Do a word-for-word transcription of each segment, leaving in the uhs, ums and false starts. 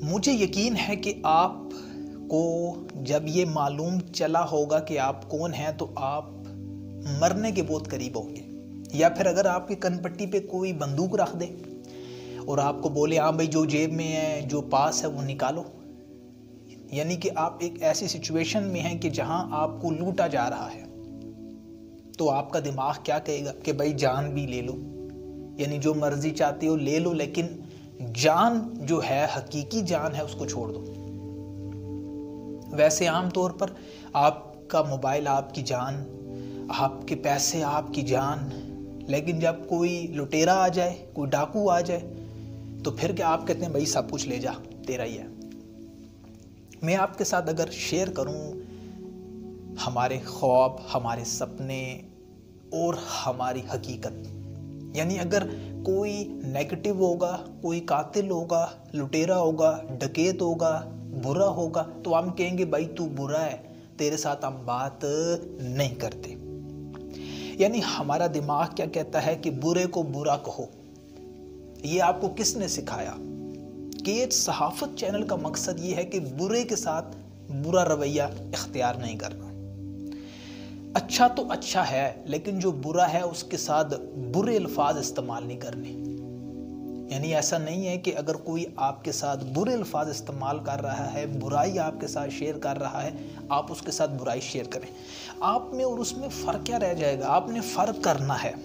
مجھے یقین ہے کہ آپ کو جب یہ معلوم چلا ہوگا کہ آپ کون ہیں تو آپ مرنے کے بہت قریب ہوں گے، یا پھر اگر آپ کی کن پٹی پہ کوئی بندوق رکھ دے اور آپ کو بولے ہاں بھائی جو جیب میں ہے جو پاس ہے وہ نکالو، یعنی کہ آپ ایک ایسی سچویشن میں ہیں کہ جہاں آپ کو لوٹا جا رہا ہے، تو آپ کا دماغ کیا کہے گا کہ بھائی جان بھی لے لو، یعنی جو مرضی چاہتے ہو لے لو، لیکن جان جو ہے حقیقی جان ہے اس کو چھوڑ دو۔ ویسے عام طور پر آپ کا موبائل آپ کی جان، آپ کے پیسے آپ کی جان، لیکن جب کوئی لٹیرا آ جائے، کوئی ڈاکو آ جائے تو پھر کیا آپ کہتے ہیں بھائی سب کچھ لے جا، تیرا ہی ہے۔ میں آپ کے ساتھ اگر شیئر کروں ہمارے خواب، ہمارے سپنے اور ہماری حقیقت، یعنی اگر کوئی نیگیٹو ہوگا، کوئی قاتل ہوگا، لٹیرا ہوگا، ڈکیت ہوگا، برا ہوگا، تو ہم کہیں گے بھائی تو برا ہے، تیرے ساتھ ہم بات نہیں کرتے۔ یعنی ہمارا دماغ کیا کہتا ہے کہ برے کو برا کہو۔ یہ آپ کو کس نے سکھایا؟ کہ یہ صحافت چینل کا مقصد یہ ہے کہ برے کے ساتھ برا رویہ اختیار نہیں کرنا۔ اچھا تو اچھا ہے، لیکن جو برا ہے اس کے ساتھ برے الفاظ استعمال نہیں کرنے۔ یعنی ایسا نہیں ہے کہ اگر کوئی آپ کے ساتھ برے الفاظ استعمال کر رہا ہے، برائی آپ کے ساتھ شیئر کر رہا ہے، آپ اس کے ساتھ برائی شیئر کریں۔ آپ میں اور اس میں فرق کیا رہ جائے گا؟ آپ نے فرق کرنا ہے۔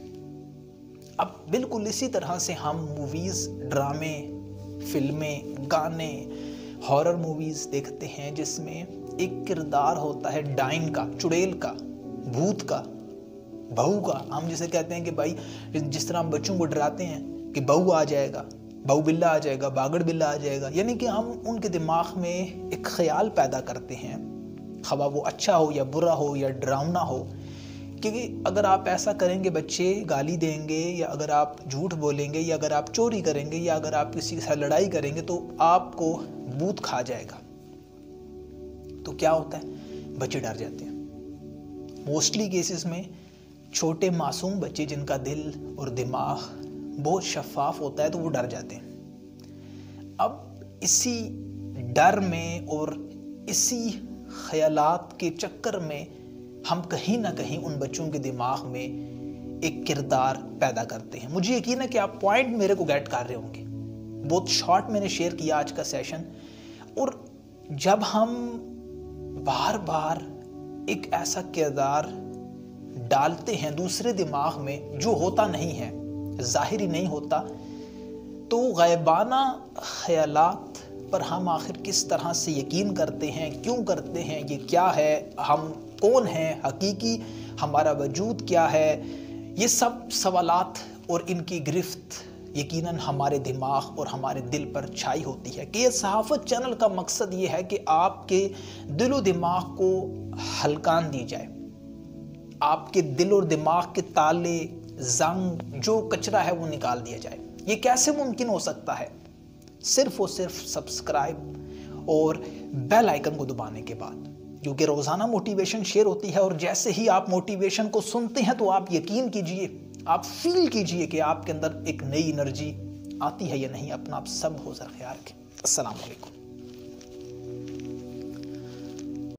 اب بالکل اسی طرح سے ہم موویز، ڈرامے، فلمیں، گانے، ہارر موویز دیکھتے ہیں جس میں ایک کردار ہوتا ہے ڈائن کا، چڑیل کا، بھوت کا، بہو کا۔ ہم جسے کہتے ہیں کہ بھائی جس طرح ہم بچوں کو ڈراتے ہیں کہ بہو آ جائے گا، بہو بلا آ جائے گا، باگڑ بلا آ جائے گا، یعنی کہ ہم ان کے دماغ میں ایک خیال پیدا کرتے ہیں، خواہ وہ اچھا ہو یا برا ہو یا ڈراؤنا ہو، کیونکہ اگر آپ ایسا کریں گے بچے گالی دیں گے، یا اگر آپ جھوٹ بولیں گے، یا اگر آپ چوری کریں گے، یا اگر آپ کسی کے ساتھ لڑائی کریں گے تو آپ کو بھوت کھا جائے گا۔ تو کیا ہوتا ہے؟ بچے ڈر جاتے ہیں۔ موسٹلی کیسز میں چھوٹے معصوم بچے جن کا دل اور دماغ بہت شفاف ہوتا ہے تو وہ ڈر جاتے ہیں۔ اب اسی ڈر میں اور اسی خیالات کے چکر میں ہم کہیں نہ کہیں ان بچوں کے دماغ میں ایک کردار پیدا کرتے ہیں۔ مجھے یقین ہے کہ آپ پوائنٹ میرے کو گیٹ کر رہے ہوں گے۔ بہت شارٹ میں نے شیئر کیا آج کا سیشن، اور جب ہم بار بار ایک ایسا کردار ڈالتے ہیں دوسرے دماغ میں جو ہوتا نہیں ہے، ظاہری نہیں ہوتا، تو غیبانہ خیالات پر ہم آخر کس طرح سے یقین کرتے ہیں، کیوں کرتے ہیں، یہ کیا ہے، ہم کون ہیں، حقیقی ہمارا وجود کیا ہے، یہ سب سوالات اور ان کی گرفت یقیناً ہمارے دماغ اور ہمارے دل پر چھائی ہوتی ہے۔ کہ یہ صحافت چینل کا مقصد یہ ہے کہ آپ کے دل و دماغ کو ہلکان دی جائے، آپ کے دل اور دماغ کے تالے، زنگ، جو کچرا ہے وہ نکال دیا جائے۔ یہ کیسے ممکن ہو سکتا ہے؟ صرف اور صرف سبسکرائب اور بیل آئیکن کو دبانے کے بعد، کیونکہ روزانہ موٹیویشن شیئر ہوتی ہے، اور جیسے ہی آپ موٹیویشن کو سنتے ہیں تو آپ یقین کیجئے، آپ فیل کیجئے کہ آپ کے اندر ایک نئی انرجی آتی ہے یا نہیں۔ اپنا آپ سب حوصلہ خیال رکھیں۔ السلام علیکم۔